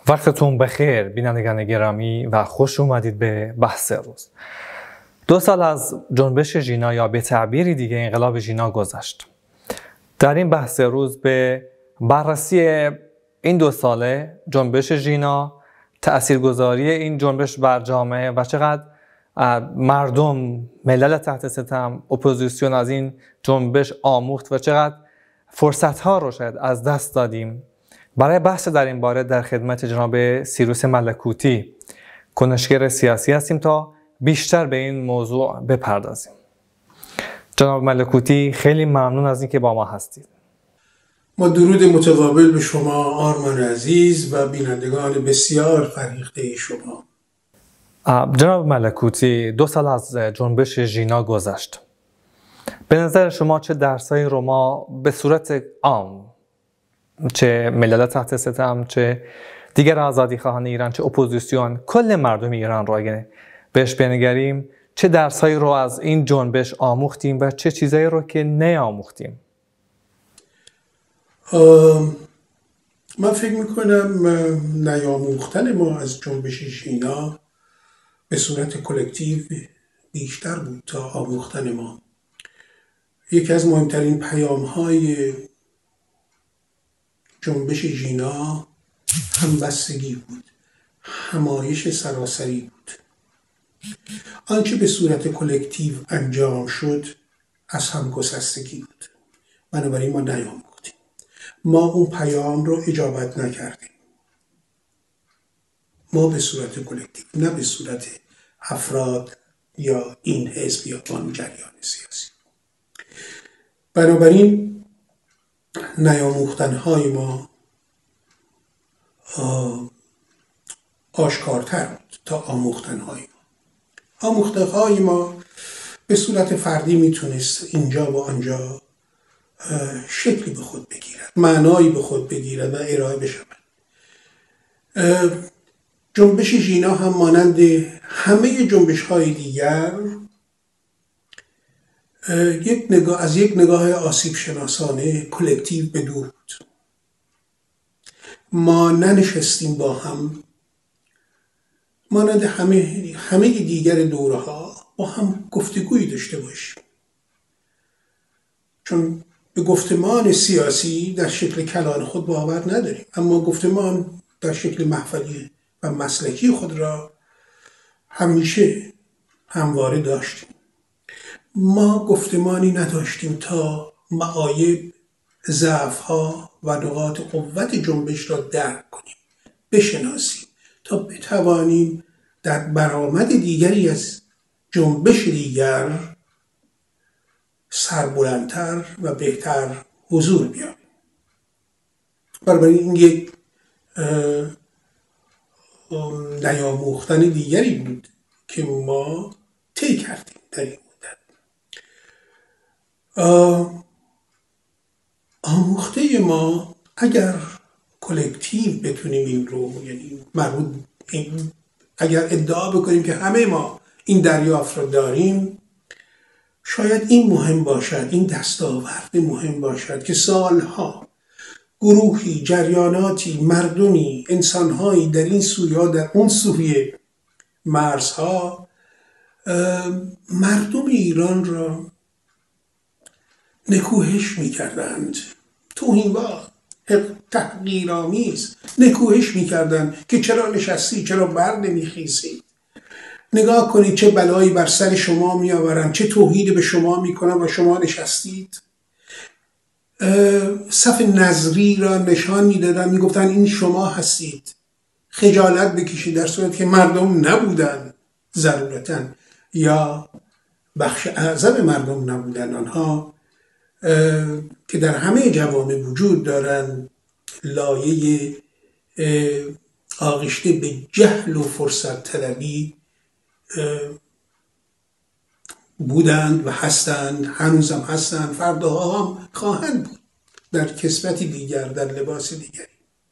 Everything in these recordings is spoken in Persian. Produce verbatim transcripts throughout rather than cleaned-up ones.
وقتتون بخیر بینندگان گرامی و خوش اومدید به بحث روز. دو سال از جنبش ژینا یا به تعبیری دیگه انقلاب ژینا گذشت. در این بحث روز به بررسی این دو ساله جنبش ژینا، تاثیرگذاری این جنبش بر جامعه و چقدر مردم، ملل تحت ستم، اپوزیسیون از این جنبش آموخت و چقدر فرصت‌ها رو شاید از دست دادیم. برای بحث در این باره در خدمت جناب سیروس ملکوتی، کنشگر سیاسی هستیم تا بیشتر به این موضوع بپردازیم. جناب ملکوتی، خیلی ممنون از اینکه با ما هستید. ما درود متقابل به شما آرمان عزیز و بینندگان بسیار فرهیخته شما. جناب ملکوتی، دو سال از جنبش ژینا گذشت. به نظر شما چه درسایی رو ما به صورت عام، چه ملل تحت ستم، چه دیگر آزادی خواهان ایران، چه اپوزیسیون، کل مردم ایران رو اگه بهش بنگریم، چه درسایی رو از این جنبش آموختیم و چه چیزایی رو که نیاموختیم؟ من فکر میکنم نیاموختن ما از جنبش ژینا به صورت کلکتیو بیشتر بود تا آموختن ما. یکی از مهمترین پیام های جنبش ژینا همبستگی بود، همایش سراسری بود. آنچه به صورت کلکتیو انجام شد از همگسستگی بود. بنابراین ما نیاموختیم، ما اون پیام رو اجابت نکردیم. ما به صورت کلکتیو، نه به صورت افراد یا این حزب یا آن جریان سیاسی. بنابراین نیاموختن‌های ما آشکارتر بود تا آموختن‌های ما. آموختن‌های ما به صورت فردی میتونست اینجا و آنجا شکلی به خود بگیرد، معنایی به خود بگیرد و ارائه بشود. جنبش ژینا هم مانند همه جنبش‌های دیگر یک نگاه از یک نگاه آسیب شناسانه کلکتیو به دور بود. ما ننشستیم با هم مانند همه همه دیگر دوره‌ها با هم گفتگویی داشته باشیم، چون به گفتمان سیاسی در شکل کلان خود باور نداریم، اما گفتمان در شکل محفلی و مسلکی خود را همیشه همواره داشتیم. ما گفتمانی نداشتیم تا معایب، ضعف‌ها و نقاط قوت جنبش را درک کنیم، بشناسیم، تا بتوانیم در برآمد دیگری از جنبش دیگر سربلندتر و بهتر حضور بیابیم. بنابراین این یک نیاموختن دیگری بود که ما طی کردیم در این مدت. آموخته ما، اگر کلکتیو بتونیم این رو، یعنی مربوط این، اگر ادعا بکنیم که همه ما این دریافت رو داریم، شاید این مهم باشد، این دستاورد مهم باشد که سالها گروهی، جریاناتی، مردمی، انسانهایی در این سوی یا در اون سوی مرزها مردم ایران را نکوهش می‌کردند، توهین‌آمیز، تحقیرآمیز نکوهش می‌کردند که چرا نشستی، چرا بر نمی‌خیزی، نگاه کنید چه بلایی بر سر شما می‌آورند، چه توهینی به شما می‌کنند و شما نشستید. صف نظری را نشان می‌دادند، می‌گفتند این شما هستید، خجالت بکشید، در صورتی که مردم نبودند ضرورتاً، یا بخش اعظم مردم نبودند. آنها که در همه جوامع وجود دارند، لایه آغشته به جهل و فرصت طلبی بودند و هستند، هنوزم هستند، فرداها هم خواهند بود در کسوتی دیگر، در لباس دیگری.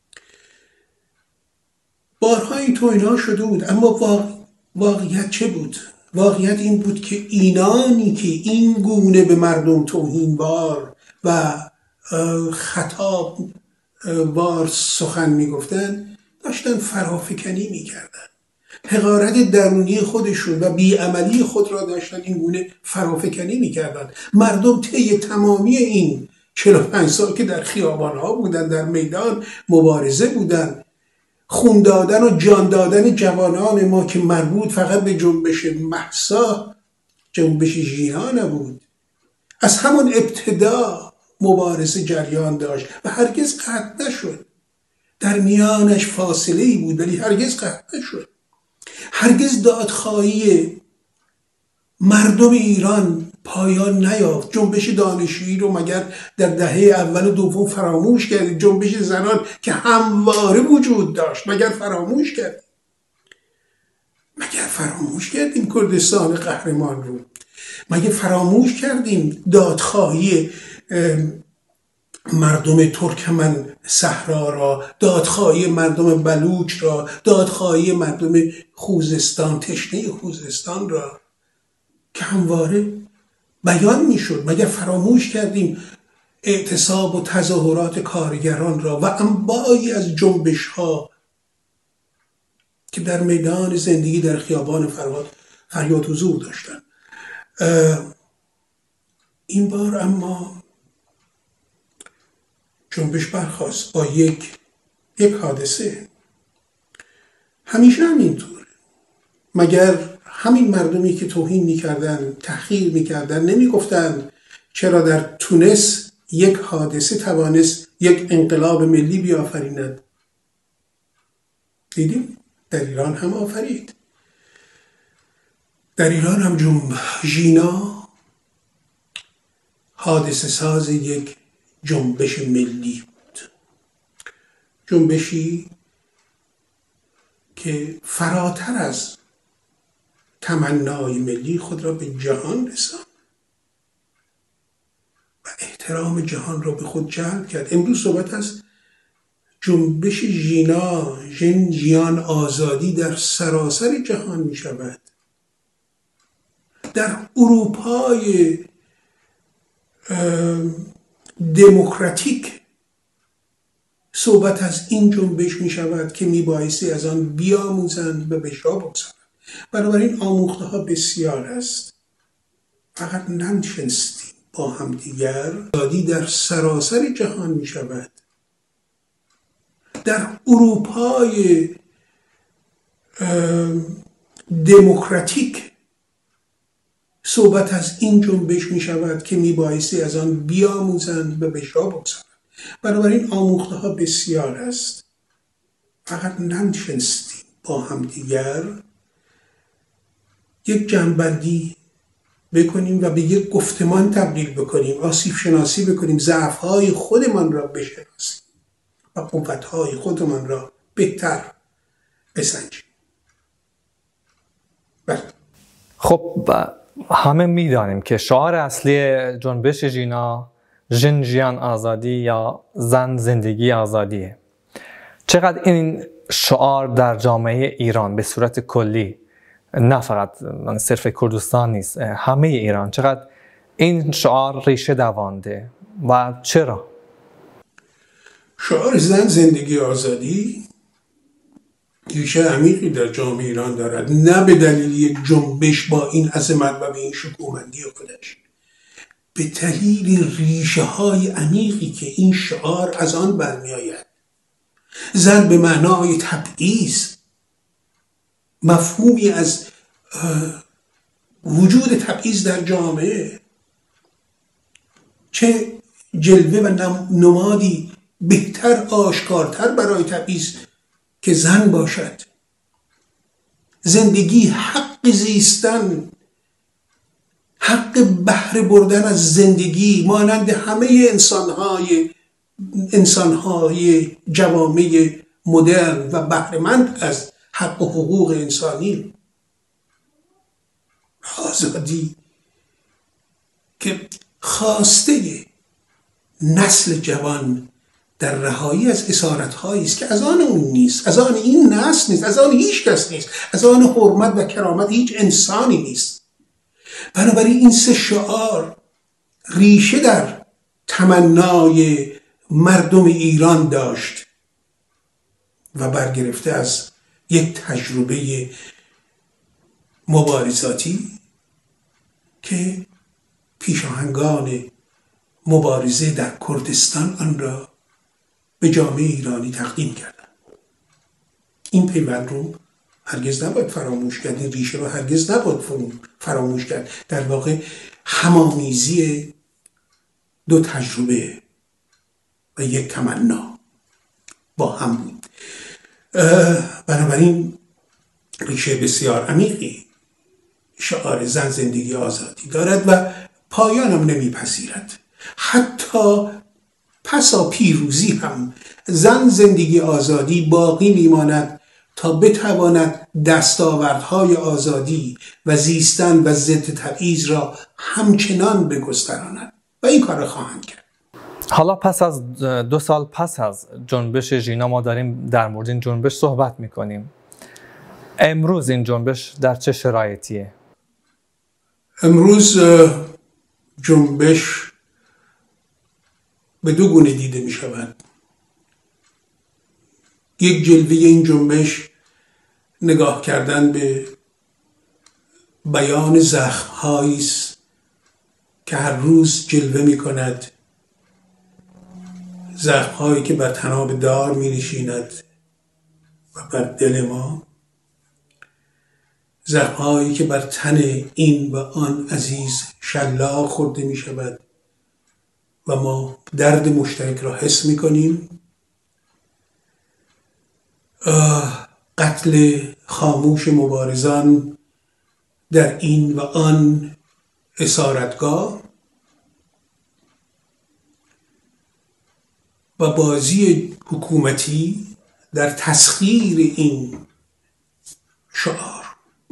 بارها این توهین‌ها شده بود، اما واقعیت چه بود؟ واقعیت این بود که اینانی که این گونه به مردم توهین‌بار و خطاب بار سخن می‌گفتند داشتن فرافکنی میکردن، حقارت درونی خودشون و بیعملی خود را داشتن این گونه فرافکنی میکردن. مردم طی تمامی این چهل و پنج سال که در خیابانها بودن، در میدان مبارزه بودن، خون دادن و جان دادن جوانان ما که مربوط فقط به جنبش مهسا، جنبش ژینا نبود، از همون ابتدا مبارزه جریان داشت و هرگز قطع نشد. در میانش فاصله ای بود ولی هرگز قطع نشد. هرگز دادخواهی مردم ایران پایان نیافت. جنبش دانشجویی رو مگر در دهه اول و دوم فراموش کردیم؟ جنبش زنان که همواره وجود داشت مگر فراموش کردیم؟ مگر فراموش کردیم کردستان قهرمان رو؟ مگر فراموش کردیم دادخواهی مردم ترکمن صحرا را، دادخواهی مردم بلوچ را، دادخواهی مردم خوزستان، تشنه خوزستان را که همواره بیان میشد؟ مگر فراموش کردیم اعتصاب و تظاهرات کارگران را و انواعی از جنبش ها که در میدان زندگی در خیابان فرهاد فریاد حضور داشتن؟ این بار اما جنبش برخاست با یک یک حادثه. همیشه همینطور. مگر همین مردمی که توهین میکردن، تحقیر میکردن، نمیگفتن چرا در تونس یک حادثه توانست یک انقلاب ملی بیافریند؟ دیدیم در ایران هم آفرید. در ایران هم جنب ژینا حادثه ساز یک جنبش ملی بود، جنبشی که فراتر از تمنای ملی خود را به جهان رساند و احترام جهان را به خود جلب کرد. امروز صحبت از جنبش ژینا، ژن ژیان آزادی در سراسر جهان می شود. در اروپای دموکراتیک صحبت از این جنبش می شود که می بایستی از آن بیاموزند و به جا بگذارند. بنابراین آموخته ها بسیار است، فقط ننشستیم با هم دیگر. آزادی در سراسر جهان می شود. در اروپای دموکراتیک صحبت از این جنبش می شود که می بایستی از آن بیاموزند و به جا بگذارند. بنابراین آموخته ها بسیار است، فقط ننشستیم با هم دیگر یک جمع‌بندی بکنیم و به یک گفتمان تبدیل بکنیم، آسیب شناسی بکنیم، ضعف‌های خودمان را بشناسیم و قوت‌های خودمان را بهتر بسنجیم. بله. خب همه میدانیم که شعار اصلی جنبش ژینا ژن ژیان آزادی یا زن زندگی آزادیه. چقدر این شعار در جامعه ایران به صورت کلی، نه فقط من صرف کردستان نیست، همه ایران، چقدر این شعار ریشه دوانده و چرا؟ شعار زن زندگی آزادی ریشه عمیقی در جامعه ایران دارد، نه به دلیل یک جنبش با این عظمت و به این شکوهمندی خودش، به دلیل ریشه های عمیقی که این شعار از آن برمی آید. زن به معنای تبعیض، مفهومی از وجود تبعیض در جامعه، چه جلوه و نمادی بهتر آشکارتر برای تبعیض که زن باشد. زندگی، حق زیستن، حق بهره بردن از زندگی مانند همه انسانهای انسانهای جوامع مدرن و بهره‌مند از حق و حقوق انسانی. آزادی که خواسته نسل جوان در رهایی از اسارت‌هایی است که از آن اون نیست، از آن این نسل نیست، از آن هیچ کس نیست، از آن حرمت و کرامت هیچ انسانی نیست. بنابراین این سه شعار ریشه در تمنای مردم ایران داشت و برگرفته از یک تجربه مبارزاتی که پیشاهنگان مبارزه در کردستان آن را به جامعه ایرانی تقدیم کردند. این پیوند رو هرگز نباید فراموش کرد، این ریشه رو هرگز نباید فراموش کرد. در واقع همامیزی دو تجربه و یک تمنا با هم بود. بنابراین ریشه بسیار عمیقی شعار زن زندگی آزادی دارد و پایانم نمیپذیرد. حتی پسا پیروزی هم زن زندگی آزادی باقی میماند تا بتواند دستاوردهای آزادی و زیستن و ضد تبعیض را همچنان بگستراند و این کار را خواهند کرد. حالا پس از دو سال پس از جنبش ژینا ما داریم در مورد این جنبش صحبت میکنیم. امروز این جنبش در چه شرایطیه؟ امروز جنبش به دو گونه دیده می شود. یک جلوه این جنبش نگاه کردن به بیان زخم‌هایی است که هر روز جلوه می کند، زخم‌هایی که بر طناب دار می نشیند و بر دل ما، زخم‌هایی که بر تن این و آن عزیز شلاق خورده می شود و ما درد مشترک را حس می کنیم. قتل خاموش مبارزان در این و آن اسارتگاه و بازی حکومتی در تسخیر این شعار،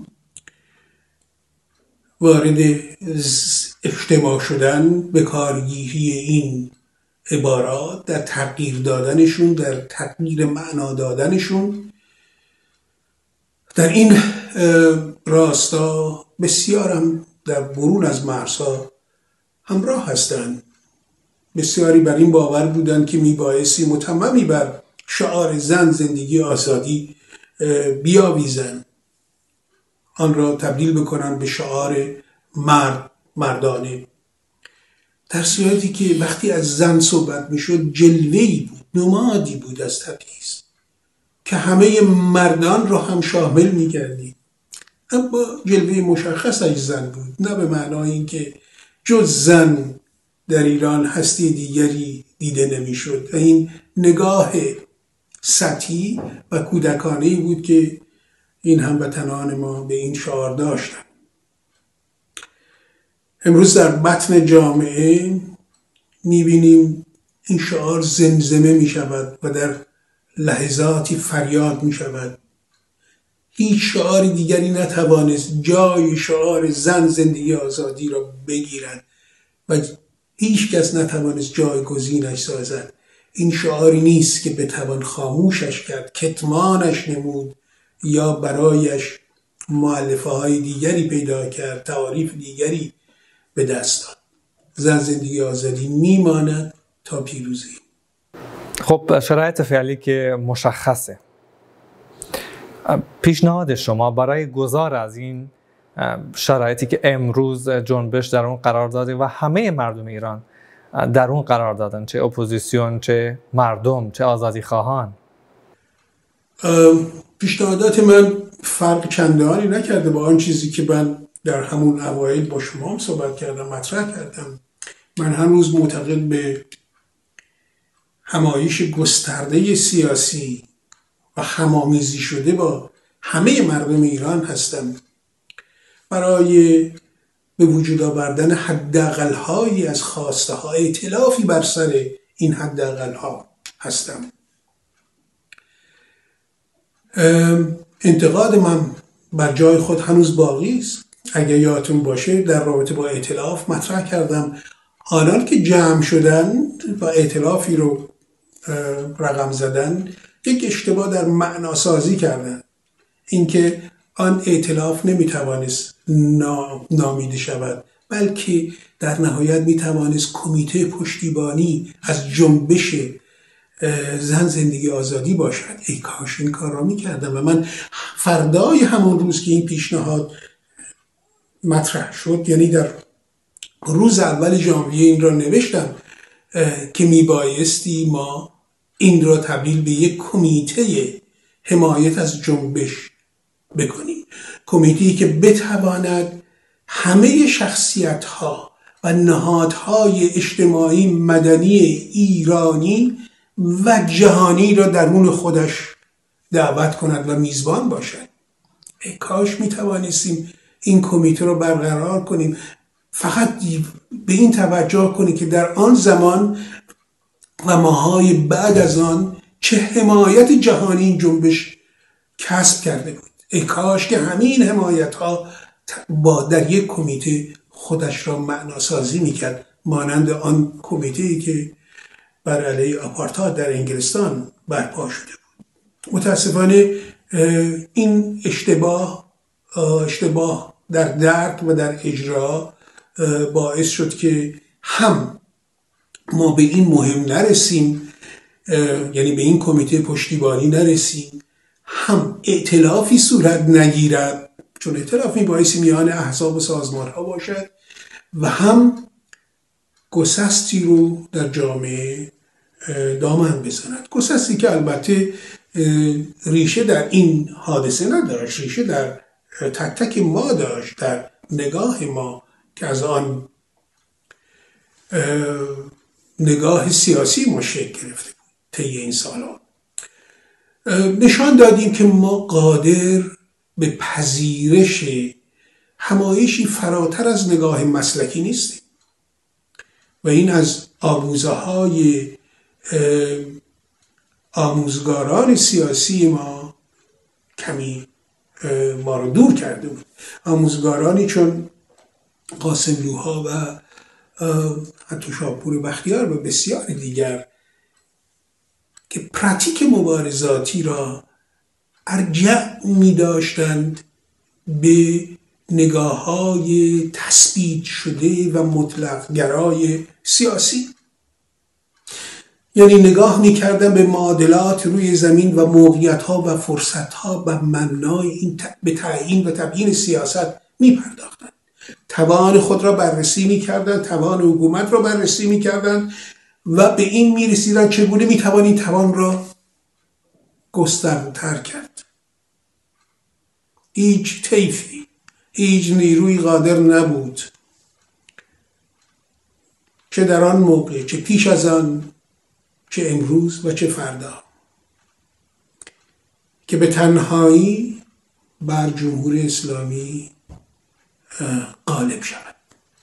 وارد اجتماع شدن به کارگیری این عبارات، در تغییر دادنشون، در تغییر معنا دادنشون. در این راستا بسیارم در برون از مرزها همراه هستند. بسیاری بر این باور بودند که میبایستی متممی بر شعار زن زندگی آزادی بیاویزند، آن را تبدیل بکنند به شعار مرد مردانه، در صورتی که وقتی از زن صحبت میشد جلوه‌ای بود، نمادی بود از تبعیض که همه مردان را هم شامل می‌کردید، اما جلوه مشخصش زن بود، نه به معنای اینکه جز زن در ایران هستی دیگری دیده نمیشد. و این نگاه سطحی و کودکانه‌ای بود که این هموطنان ما به این شعار داشتن. امروز در بطن جامعه میبینیم این شعار زمزمه میشود و در لحظاتی فریاد میشود. هیچ شعار دیگری نتوانست جای شعار زن زندگی آزادی را بگیرد و هیچ کس نتوانست جایگزینش سازد. این شعاری نیست که بتوان خاموشش کرد، کتمانش نمود یا برایش مؤلفه های دیگری پیدا کرد، تعاریف دیگری به دست داد. زن زندگی آزادی میماند تا پیروزی. خب شرایط فعلی که مشخصه، پیشنهاد شما برای گذار از این شرایطی که امروز جنبش در اون قرار داده و همه مردم ایران در اون قرار دادن، چه اپوزیسیون، چه مردم، چه آزادی خواهان، پیشنهادات من فرق چندانی نکرده با آن چیزی که من در همون اوایل با شما هم صحبت کردم، مطرح کردم. من هنوز معتقد به همایش گسترده سیاسی و همامیزی شده با همه مردم ایران هستم برای به وجود آوردن حداقل‌هایی از خواسته ها، ائتلافی بر سر این حداقل‌ها هستم. انتقاد من بر جای خود هنوز باقی است. اگر یادتون باشه در رابطه با ائتلاف مطرح کردم آنان که جمع شدن و ائتلافی رو رقم زدن یک اشتباه در معناسازی کردن، اینکه آن ائتلاف نمیتوانست نامیده شود، بلکه در نهایت میتوانست کمیته پشتیبانی از جنبش زن زندگی آزادی باشد. ای کاش این کار را میکردم. و من فردای همون روز که این پیشنهاد مطرح شد، یعنی در روز اول ژانویه این را نوشتم که میبایستی ما این را تبدیل به یک کمیته حمایت از جنبش بکنیم، کمیته‌ای که بتواند همه شخصیت‌ها و نهادهای اجتماعی مدنی ایرانی و جهانی را درون خودش دعوت کند و میزبان باشد. ای کاش میتوانستیم این کمیته رو برقرار کنیم. فقط به این توجه کنید که در آن زمان و ماهای بعد از آن چه حمایت جهانی این جنبش کسب کرده بود. ای کاش که همین حمایت ها با در یک کمیته خودش را معناسازی میکرد، مانند آن کمیته‌ای که بر علیه آپارتاید در انگلستان برپا شده بود. متاسفانه این اشتباه اشتباه در درک و در اجرا باعث شد که هم ما به این مهم نرسیم، یعنی به این کمیته پشتیبانی نرسیم، هم ائتلافی صورت نگیرد، چون ائتلاف میبایستی میان احزاب و سازمان ها باشد، و هم گسستی رو در جامعه دامن بزند. گسستی که البته ریشه در این حادثه نداشت، ریشه در تک تک ما داشت، در نگاه ما که از آن نگاه سیاسی ما شکل گرفته بود طی این سالها. نشان دادیم که ما قادر به پذیرش همایشی فراتر از نگاه مسلکی نیستیم و این از آموزه های آموزگاران سیاسی ما کمی ما رو دور کرده بود. آموزگارانی چون قاسم لوها و حتی شاپور بختیار و بسیار دیگر که پراتیک مبارزاتی را ارجع می داشتند به نگاه های تثبیت شده و مطلق گرای سیاسی، یعنی نگاه می کردن به معادلات روی زمین و موقعیت ها و فرصت ها و مبنای این به تعیین و تبیین سیاست می پرداختن. توان خود را بررسی می کردن، توان حکومت را بررسی می کردن و به این می رسیدن چگونه می توان این توان را گسترتر کرد. هیچ طیفی، هیچ نیروی قادر نبود چه در آن موقع، چه پیش از آن، چه امروز و چه فردا، که به تنهایی بر جمهوری اسلامی غالب شود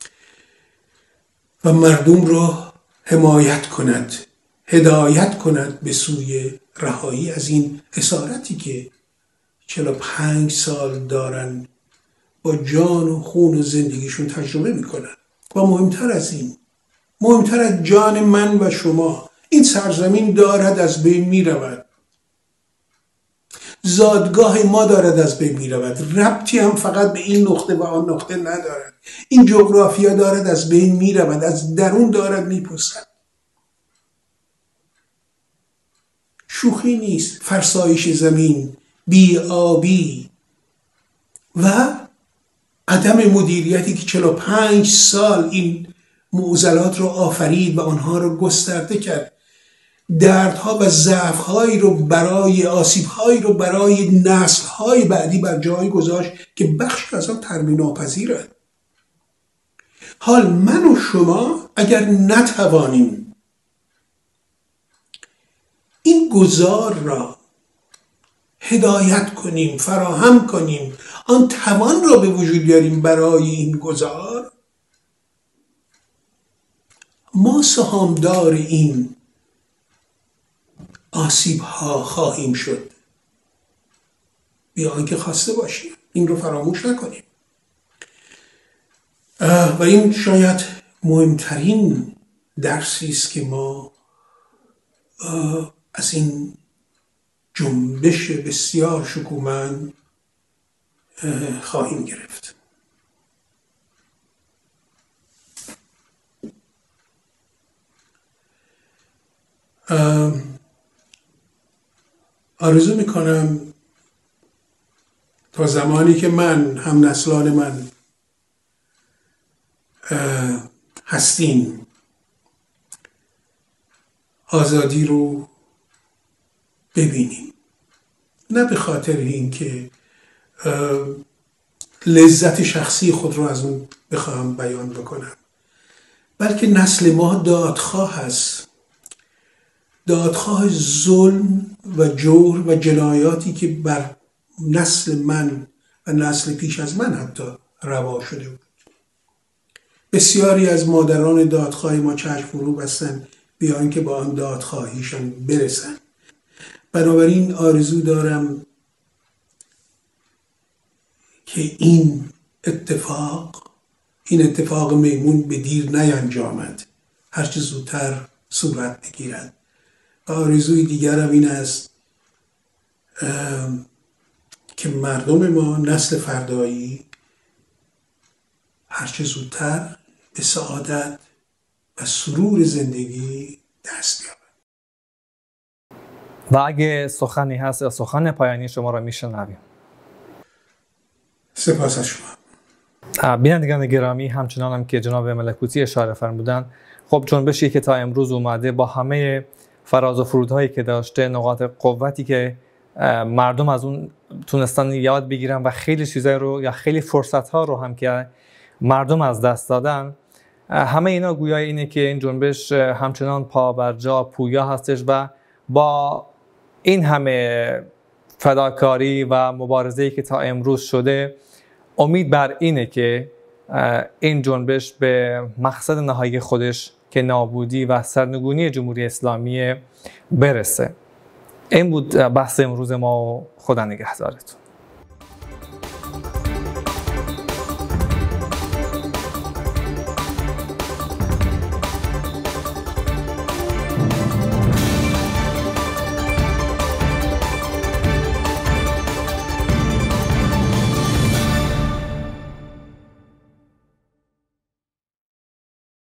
و مردم را حمایت کند، هدایت کند به سوی رهایی از این اسارتی که چهل و پنج سال دارن با جان و خون و زندگیشون تجربه میکنن. و مهمتر از این، مهمتر از جان من و شما، این سرزمین دارد از بین میرود، زادگاه ما دارد از بین میرود، ربطی هم فقط به این نقطه و آن نقطه ندارد. این جغرافیا دارد از بین میرود، از درون دارد میپوسد. شوخی نیست. فرسایش زمین، بی آبی و عدم مدیریتی که چهل و پنج سال این معضلات رو آفرید و آنها رو گسترده کرد، دردها و ضعف‌هایی رو برای آسیب‌هایی رو برای نسل‌های بعدی بر جای گذاشت که بخش از آن ترمیم ناپذیره. حال من و شما اگر نتوانیم این گذار را هدایت کنیم، فراهم کنیم، آن توان را به وجود بیاریم برای این گذار، ما سهامدار این آسیب ها خواهیم شد بیا آنکه خواسته باشیم. این رو فراموش نکنیم. و این شاید مهمترین درسی است که ما از این جنبش بسیار شکومند خواهیم گرفت. آرزو میکنم تا زمانی که من هم نسلان من هستیم آزادی رو ببینیم، نه به خاطر این که لذت شخصی خود رو از اون بخواهم بیان بکنم، بلکه نسل ما دادخواه هست، دادخواه ظلم و جور و جنایاتی که بر نسل من و نسل پیش از من حتی روا شده بود. بسیاری از مادران دادخواه ما چشم فرو بستن بیان که با آن دادخواهیشان برسن. بنابراین آرزو دارم که این اتفاق این اتفاق میمون به دیر نینجامد، هرچه زودتر صورت بگیرد. و آرزوی دیگرم این است که مردم ما، نسل فردایی، هرچه زودتر به سعادت و سرور زندگی دست بیابند. و اگه سخنی هست یا سخن پایانی شما را میشنویم. سپاس از شما. بینندگان گرامی، همچنان هم که جناب ملکوتی اشاره فرمودن، خب جنبشی که تا امروز اومده با همه فراز و فرودهایی که داشته، نقاط قوتی که مردم از اون تونستن یاد بگیرن و خیلی چیزای رو یا خیلی فرصت‌ها رو هم که مردم از دست دادن، همه اینا گویای اینه که این جنبش همچنان پا بر جا پویا هستش و با این همه فداکاری و مبارزه‌ای که تا امروز شده، امید بر اینه که این جنبش به مقصد نهایی خودش که نابودی و سرنگونی جمهوری اسلامی برسه. این بود بحث امروز ما و خدا نگهدارتون.